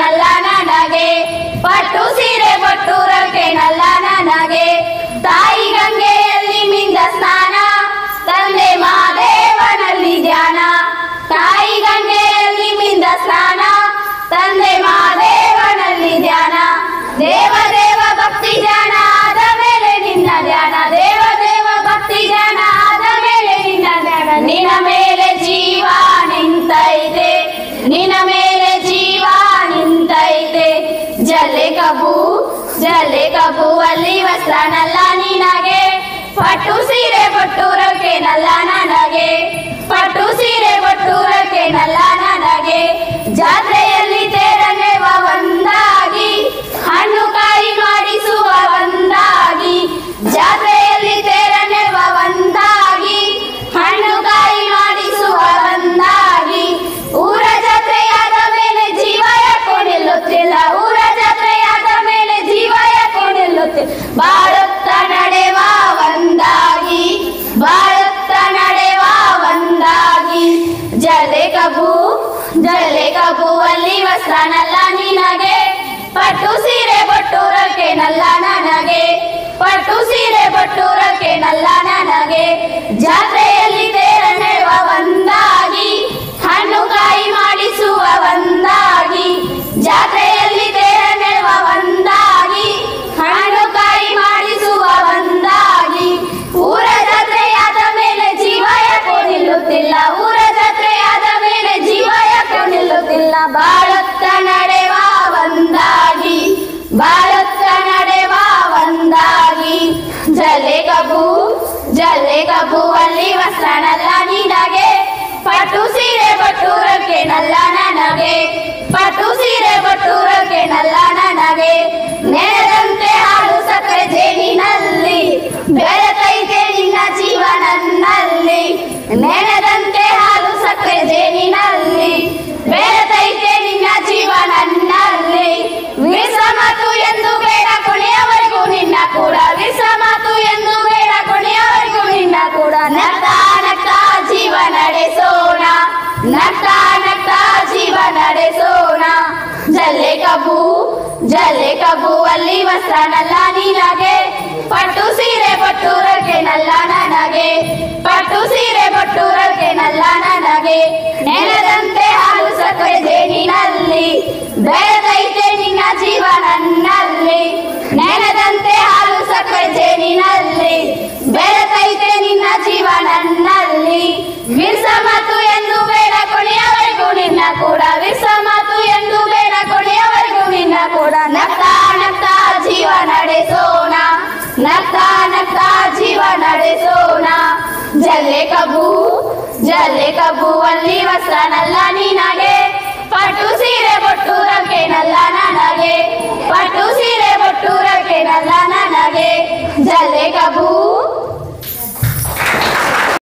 ನಲ್ಲ ನನಗೆ ಪಟ್ಟು ಸೀರೆ ಬಟ್ಟೂರಕ್ಕೆ ನಲ್ಲ ನನಗೆ ತಾಯಿ ಗಂಗೆಯಲ್ಲಿ ಮಿಂದ ಸ್ನಾನ ತಂದೆ ಮಹಾದೇವನಲ್ಲಿ ಧ್ಯಾನ ತಾಯಿ ಗಂಗೆಯಲ್ಲಿ ಮಿಂದ ಸ್ನಾನ ತಂದೆ ಮಹಾದೇವನಲ್ಲಿ ಧ್ಯಾನ ದೇವ ದೇವ ಭಕ್ತಿ ಧ್ಯಾನ ಆದ ಮೇಲೆ ನಿನ್ನ ಧ್ಯಾನ ದೇವ ದೇವ ಭಕ್ತಿ ಧ್ಯಾನ ಆದ ಮೇಲೆ ನಿನ್ನ ಧ್ಯಾನ ನಿನ್ನ ಮೇಲೆ ಜೀವ ನಿಂತೈತೆ ನಿನ್ನ ಮೇಲೆ ಜೀವ ನಿಂತೈತೆ ಜಲೆ ಕಬು ಅಲ್ಲಿ ವಸ್ತ್ರ ನಲ್ಲ ನಿನಗೆ ಪಟ್ಟು ಸೀರೆ ಬಟ್ಟೂರಕ್ಕೆ ನಲ್ಲ ನನಗೆ ಪಟ್ಟು ಸೀರೆ ಬಟ್ಟೂರಕ್ಕೆ ನಲ್ಲ ನನಗೆ ಜಾತ್ರೆಯಲ್ಲಿ ತೇರನೆವ ಒಂದಾಗಿ ಹಣ್ಣು ಕಾಯಿ ಮಾಡಿಸುವ ಒಂದಾಗಿ ಜಾತ್ರೆಯಲ್ಲಿ ತೇರನೆವ ಒಂದಾಗಿ ಹಣ್ಣು ಕಾಯಿ ಮಾಡಿಸುವ ಒಂದಾಗಿ ಊರ ಜಾತ್ರೆಯಾದ ಮೇಲೆ ಜೀವ ಯಾಕೋ ನಿಲ್ಲುತ್ತಿಲ್ಲ ಊರ ಜಾತ್ರೆಯಾದ ಮೇಲೆ ಜೀವ ಯಾಕೋ ನಿಲ್ಲುತ್ತಿಲ್ಲ ಬಾಳುತ್ತ ನಡೆವ ಒಂದಾಗಿ ಬಾಳುತ್ತ ನಡೆವ ಒಂದಾಗಿ ಜಲೆ ಕಬು ಅಲ್ಲಿ ವಸ್ತ್ರ ನಲ್ಲ ನಿನಗೆ ಪಟ್ಟು ಸೀರೆ ಬಟ್ಟೂರಕ್ಕೆ ನಲ್ಲ ನನಗೆ ಪಟ್ಟು ಸೀರೆ ಬಟ್ಟೂರಕ್ಕೆ ನಲ್ಲ ನನಗೆ ಜಾತ್ರೆಯಲ್ಲಿ ತೇರನೆವ ಒಂದಾಗಿ ಹಣ್ಣು ಕಾಯಿ ಮಾಡಿಸುವ ಒಂದಾಗಿ ಜಾತ್ರೆಯಲ್ಲಿ ತೇರನೆವ ಒಂದಾಗಿ ಹಣ್ಣು ಕಾಯಿ ಮಾಡಿಸುವ ಒಂದಾಗಿ ಊರ ಜಾತ್ರೆಯಾದ ಮೇಲೆ ಜೀವ ಯಾಕೋ ನಿಲ್ಲುತ್ತಿಲ್ಲ ಊರ ಜಾತ್ರೆಯಾದ ಮೇಲೆ ಜೀವ ಯಾಕೋ ನಿಲ್ಲುತ್ತಿಲ್ಲ ಬಾಳುತ್ತ ನಡೆವ ಒಂದಾಗಿ ಬಾಳುತ್ತ ನಡೆವ ಒಂದಾಗಿ ಜಲೆ ಕಬು ಅಲ್ಲಿ ವಸ್ತ್ರ ನಲ್ಲ ನಿನಗೆ ಪಟ್ಟು ಸೀರೆ ಬಟ್ಟೂರಕ್ಕೆ ನಲ್ಲ ನನಗೆ ಪಟ್ಟು ಸೀರೆ ಬಟ್ಟೂರಕ್ಕೆ ನಲ್ಲ ನನಗೆ ನೆನೆದಂತೆ ಹಾಲು ಸಕ್ಕರೆ ಜೇನಿನಲ್ಲಿ ಬೆರೆತೈತೆ ನಿನ್ನ ಜೀವನನ್ನಲ್ಲಿ ನೆನೆದಂತೆ ಹಾಲು ಸಕ್ಕರೆ ಜೇನಿನಲ್ಲಿ ಬೆರೆತೈತೆ ನಿನ್ನ ಜೀವನನ್ನಲ್ಲಿ ವಿಶ್ರಮಾತು ಎಂದು ಬೇಡ ಕೊನೆಯವರೆಗೂ ನಿನ್ನ ಕೂಡ ವಿಶ್ರಮಾತು ಎಂದು ಬೇಡ ಕೊನೆಯವರೆಗೂ ನಿನ್ನ ಕೂಡ ನಗ್ತಾ ನಗ್ತಾ ಜೀವ ನಡೆಸೋಣ ನಗ್ತಾ ನಗ್ತಾ ಜೀವ ನಡೆಸೋಣ ಜಲೆ ಕಬು ಅಲ್ಲಿ ವಸ್ತ್ರ ನಲ್ಲ ನಿನಗೆ ಪಟ್ಟು ಸೀರೆ ಬಟ್ಟೂರಕ್ಕೆ ನಲ್ಲ ನನಗೆ ಪಟ್ಟು ಸೀರೆ ಬಟ್ಟೂರಕ್ಕೆ ನಲ್ಲ ನನಗೆ ನೆನೆದಂತೆ ಹಾಲು ಸಕ್ಕರೆ ಜೇನಿನಲ್ಲಿ ಬೆರೆತೈತೆ ನಿನ್ನ ಜೀವನನ್ನಲ್ಲಿ ನೆನೆದಂತೆ ಹಾಲು ಸಕ್ಕರೆ ಜೇನಿನಲ್ಲಿ ಬೆರೆತೈತೆ ನಿನ್ನ ಜೀವನನ್ನಲ್ಲಿ ವಿಶ್ರಮಾತು ಎಂದು ಬೇಡ ಕೊನೆಯವರೆಗೂ ನಿನ್ನ ಕೂಡ ವಿಶ್ರಮಾತು ಎಂದು ಬೇಡ ಕೊನೆಯವರೆಗೂ ನಿನ್ನ ಕೂಡ ನಗ್ತಾ ನಗ್ತಾ ಜೀವ ನಡೆಸೋಣ ನಗ್ತಾ ನಗ್ತಾ ಜೀವ ನಡೆಸೋಣ ಜಲೆ ಕಬು ಅಲ್ಲಿ ವಸ್ತ್ರ ನಲ್ಲ ನಿನಗೆ ಪಟ್ಟು ಸೀರೆ ಬಟ್ಟೂರಕ್ಕೆ ನಲ್ಲ ನನಗೆ ಪಟ್ಟು ಸೀರೆ ಬಟ್ಟೂರಕ್ಕೆ ನಲ್ಲ ನನಗೆ ಜಲೆ ಕಬು